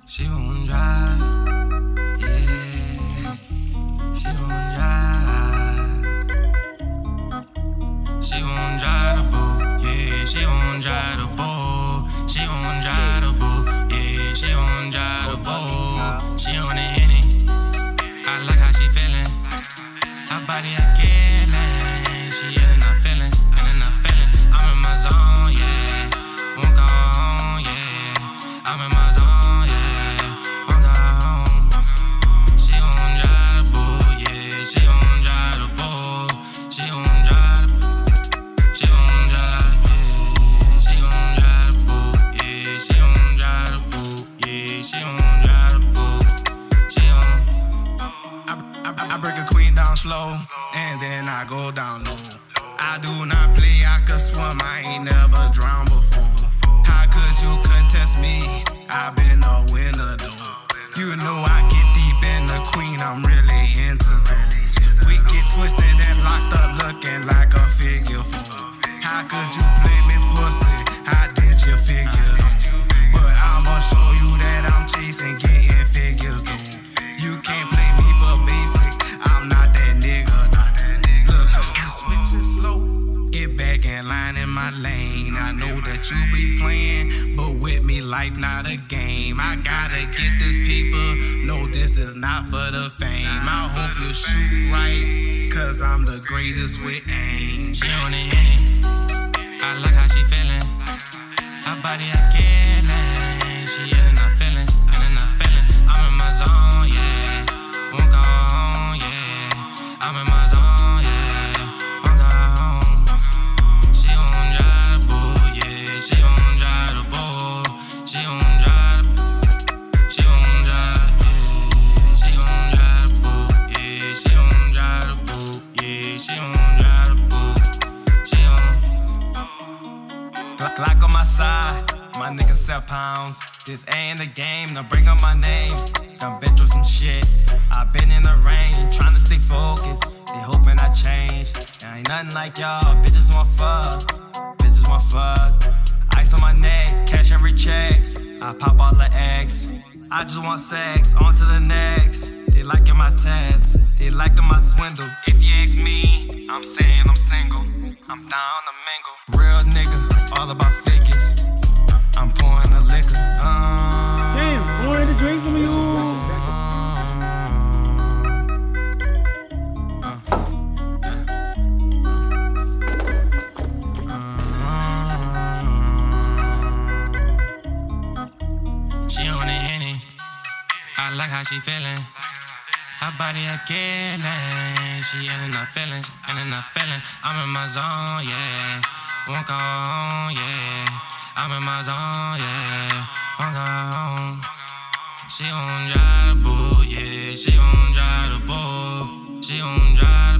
She won't drive, yeah. She won't drive. She won't drive the boat, yeah. She won't drive the boat. She won't drive the boat, yeah. She won't drive the boat. She on the Henny, I like how she feeling. Her body a killing. She in her feelings, I'm in my zone, yeah. Won't go home, yeah. I'm in my zone, yeah. Won't go home. She won't drive the boat, yeah. She won't drive the boat. She won't drive the boat. She won't drive, yeah. She won't drive the boat, yeah. She won't drive the boat, yeah. She won't drive the boat. She won't. I break a queen down slow, and then I go down low. I do not play, I could swim, I ain't never drowned before. How could you contest me? I've been a winner though. You know I get deep in the queen, I'm really into those. We get twisted and locked up looking like a figure four. How could you play me pussy? How did you figure though? But I'ma show you that I'm chasing, getting figures though. You can't play me for basic, I'm not that nigga though. Look, I'm switching slow, get back in line in my lane. I know that you be playing, but with me life not a game. I gotta get this paper, no this is not for the fame. I hope you shoot right, cause I'm the greatest with aim. She on the Henny, I like how she feeling. Her body a killing. She in her feelings, I'm in my zone, yeah. Won't go home, yeah. I'm in my zone, yeah. Won't go home. She won't drive the boat, yeah. She won't drive the boat. She won't drive the boat. She won't drive, yeah. She won't drive the boat, yeah. She won't drive the boat, yeah. She won't drive the boat. She won't. Glock on my side, my nigga 7 pounds. This ain't the game, now bring up my name. Done been through some shit, I've been in the rain, trying to stay focused. They hoping I change. I ain't nothing like y'all, bitches want fuck. Bitches want fuck. Ice on my neck, cash every check. I pop all the eggs. I just want sex, on to the next. They liking my tats, they liking my swindle. If you ask me, I'm saying I'm single. I'm down to mingle. Real nigga, all about figures. I'm pouring the liquor. Damn, pouring the drink from you. She on the Henny, I like how she feeling. Her body a killing. She in her feelings, I'm in my zone, yeah. Won't go home, yeah. I'm in my zone, yeah. Won't go home. She won't drive the boat, yeah. She won't drive the boat. She won't drive the